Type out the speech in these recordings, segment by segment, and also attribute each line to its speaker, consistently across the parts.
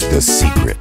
Speaker 1: The Secret.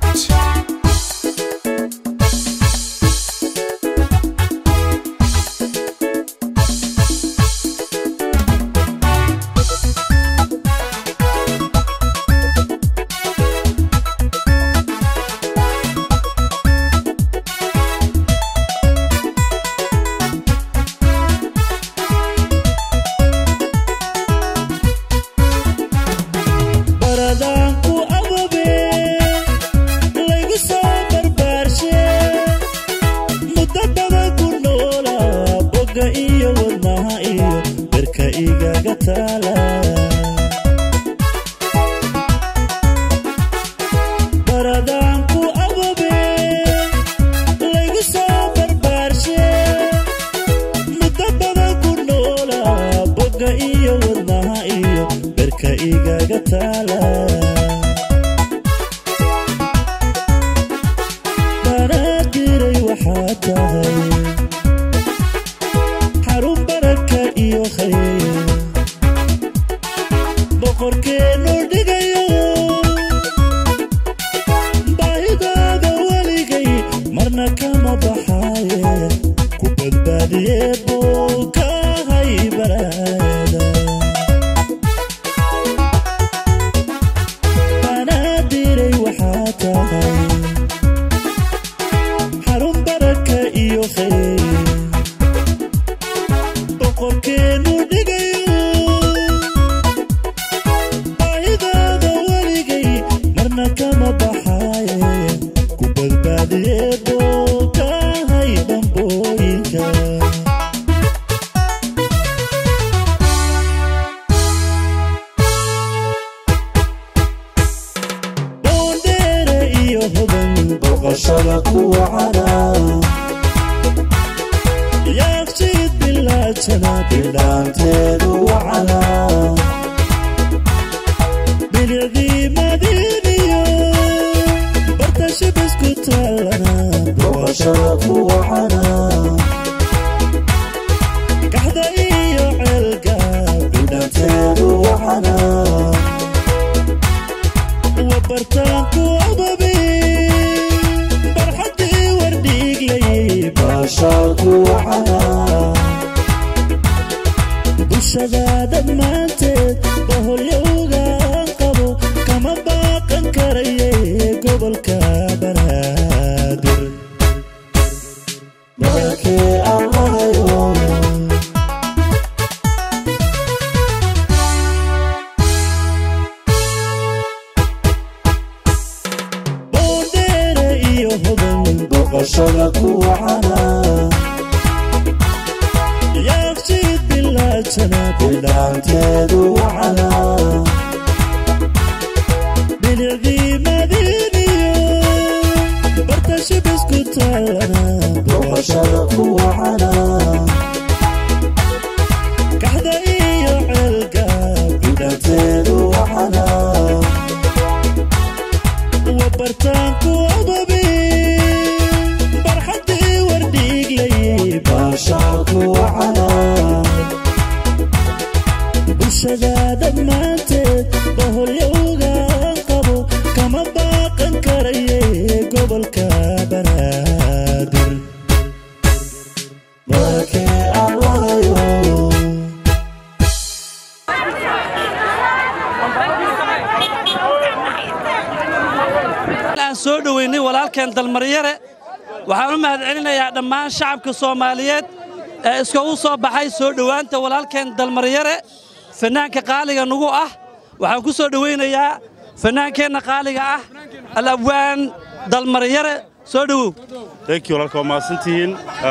Speaker 2: dalmaryare waxaan u mahadcelinayaa dhammaan shacabka Soomaaliyeed ee isku soo baxay soo dhawaanta walaalkeen dalmaryare fanaanka qaaliga nagu ah waxaan ku soo dhaweynayaa fanaankeenna qaaliga ah alabwaan dalmaryare soo dhawow
Speaker 3: thank you walaalka ma santiin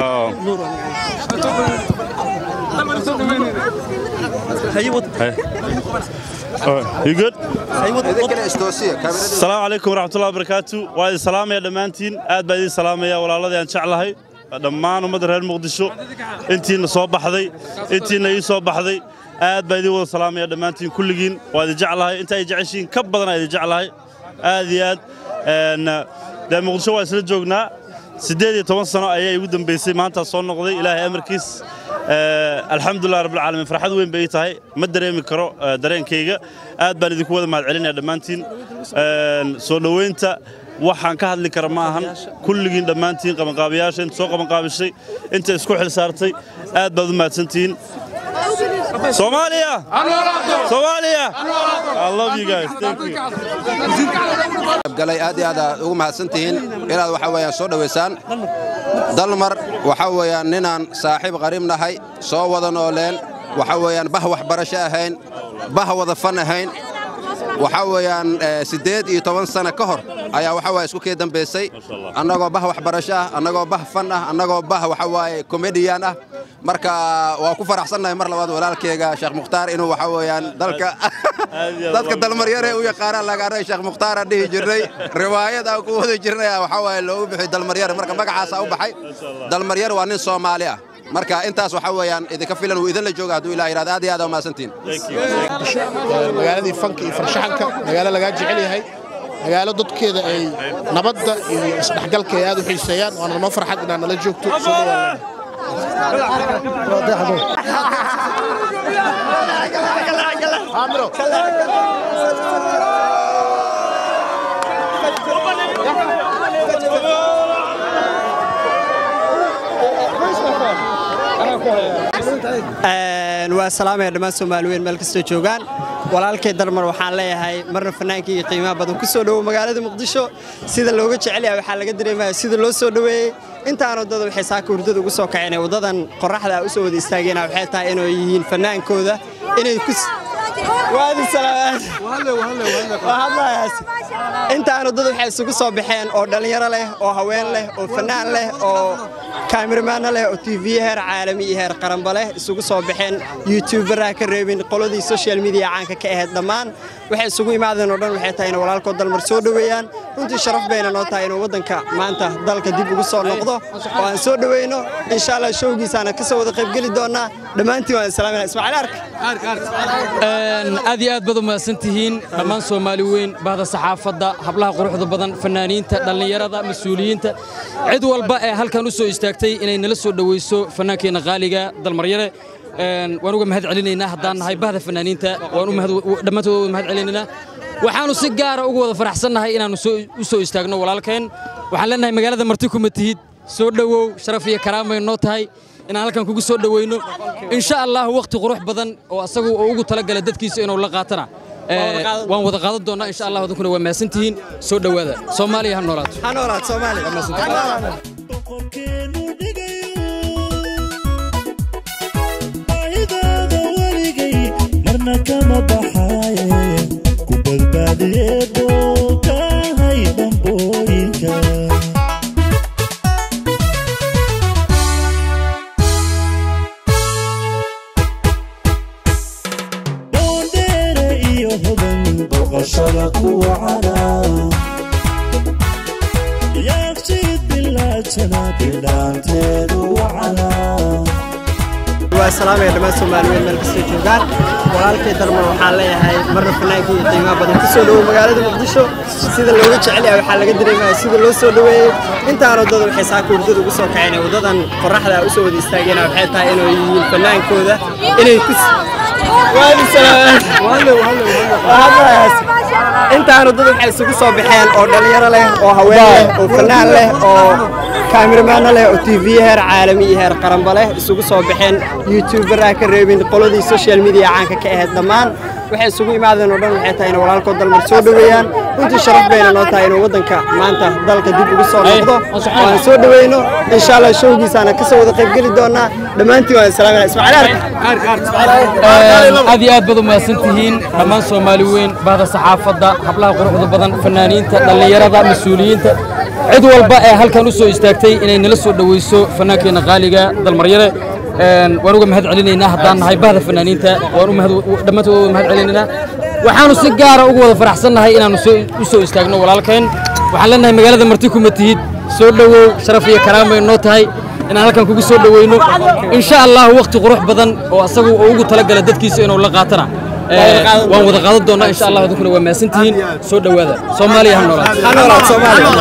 Speaker 3: You good? Assalamu alaikum warahmatullahi wabarakatuh. Waa salaam ya dhamaantiin aad baa idin salaamaya walaaladii aan jeclahay dhammaan ummadda reer Muqdisho intiina soo baxday intiina ii soo baxday aad baa idin wada salaamaya dhamaantiin kulligiin waa idin jeclahay inta ay jeceshiin ka badan ay idin jeclahay aad iyo aad Muqdisho waa isla joognaa 18 sano ayay ugu dambeysay maanta soo noqday Ilaahay amarkiis الحمد لله رب العالمين فرحت وين بيتهاي ما دريمي كرو درين كيجا aad baan idinku wada mahad celinaya dhamaantiin soo dhaweynta waxaan ka hadli karaa ma ahan kulligiin dhamaantiin qabanqaabiyaasha inta soo qabanqaabisay inta isku xil saartay aad baad u mahadsantiin Somalia I love you guys thank you
Speaker 1: galay aad iyo aad ugu mahadsantiin inaad waxa weeyaan soo dhaweysaan dalmar waxa weeyaan ninaan saaxiib qariib nahay soo wada nooleen waxa weeyaan bah wax barasho ahayn bah wada fan ahayn waxa weeyaan 18 sano ka hor ayaa waxa way isku kee dambeysay annagoo bah wax barasho ah annagoo bah fan ah annagoo bah waxa way comedian ah marka waa ku faraxsanahay mar labaad walaalkayga Sheekh Mukhtaar inuu waxa weeyaan dadka dalmar yare u yaqaan laga aray Sheekh Mukhtaar dhihi jiray riwaayad aan ku wada jirnay waxa way loo bixi dalmar yare marka magacaas u baxay dalmar yare waa nin Soomaali ah marka intaas waxa weeyaan idinka filan uu idin la jooga haduu Ilaahay raad aad iyo aad u maasantiin
Speaker 4: magaaladii fanka iyo farshaxanka magaalo laga jecel yahay magaalo dadkeeda ay nabadda iyo isdhaxgalka aad u xiiseeyaan waana noo farxad inaan nala joogto soo
Speaker 5: والسلام يا دمان سومالوين ملك استجوجان walaalkay dalmar waxaan leeyahay marna fanaankii qiimaha badan ku soo dhawo magaalada Muqdisho sida looga jecel yahay waxa laga dareemayaa sida loo soo dhaweeyay intaan wadada waxay saaka hurdada ugu soo kaceen wadadan qorraxda u soo wada istaageen waxay tahay inay yihiin fanaankooda inay ku waadi salaamaad wallahi intaan wadada waxay isugu soo baxeen oo dhalinyaro leh oo haween leh oo fanaan leh oo كاميرمان له أو تي في هر عالمي هر قرنبله سوق صباحين يوتيوبر كريبين قلودي السوشيال ميديا عنك كأهد دمان وحي سوقي معذن ودن وحي تاين ولا الكود المرسود ويان كنت شرف بيننا نوتاين ودن ما أنت ذلك دي بقصة نقطة وان سود وينه إن شاء الله شوقي سنة كسود قريب قلي دونا دمانتي وان سلام اسمع الأرك
Speaker 6: هذه بدو ما سنتهين دمان سوماليين بعد الصحافة دا حبلها قروح بدن فنانين تدلني يرضى مسؤولين عدو الباء هل كانوا سو استاكتي إني نلسو دويسو فنانكين غالية دلمر يره وأنا مهد علينا هدان هاي بعض الفنانين تا وأنا دمتو مهد علينا وحنو سجارة وجود فرح سنة هاي إننا نسو استاجنا ولا لكن وحلنا هاي مجال هذا مرتكم التهيد سودو شرفية كرامة النوت هاي إن على كان كوجو سودو وينو إن شاء الله وقت قروح بدن وأسقو وجود تلقى لدت كيس إنه ولا قاتنا وان وذا قاضي دونا إن شاء الله وذكر وما سنتين سودو هذا سومالي هنورات سومالي
Speaker 7: كما بحايا كوبل بعدي بوكا هاي بامبويكا بونديرا إيو هدن بغشرك وعنا ياكتيد بالله تنا بلانتين وعنا
Speaker 5: والسلام يا دمان سومالوين ملك استجوجان walaalkay dalmar waxaan leeyahay marna fanaankii qiimaha badan ku soo dhawo magaalada Muqdisho sida looga jecel yahay waxa laga dareemayaa sida loo soo dhaweeyay intaan wadada waxay saaka hurdada ugu soo kaceen wadadan qorraxda u soo wada istaageen waxay tahay inay yihiin fanaankooda inay ku waadi salaamaad wallahi intaan wadada waxay isugu soo baxeen oo dhalinyaro leh oo haween leh oo fanaan leh oo كاميرمان له أو تي في هر عالمي هر قرنبله سوق صباحين يوتيوبر كريبين قلودي السوشيال ميديا عنك كأهد دمان وحي سوقي معذن ودن وحي تاين ولا الكود المرسود ويان كنت شرف بيننا نوتاين ودن ما أنت ذلك دي بقصة نقطة وان سود وينه إن شاء الله شوقي سنة كسود قريب قلي دونا دمانتي وان سلام اسمع الأرك
Speaker 6: هذه بدو ما سنتهين دمان سوماليين بعد الصحافة دا حبلها قروح بدن فنانين تدلني يرضى مسؤولين عدو الباء هل كانوا سو استاكتي إني نلسو دويسو فنانكين غالية دلمر يره وأنا مهد علينا هدان هاي بعض الفنانين تا وأنا دمتو مهد علينا وحنو سجارة وجود فرح سنة هاي إننا نسو استاجنا ولا لكن وحلنا هاي مجال هذا مرتكم التهيد سودو شرفية كرامة النوت هاي إن على كان كوجو سودو وينو إن شاء الله وقت قروح بدن وأسقو وجود تلقى لدت كيس إنه ولا قاتنا وان وذا قاضي دونا إن شاء الله وذكر وما سنتين سودو هذا سومالي هنورات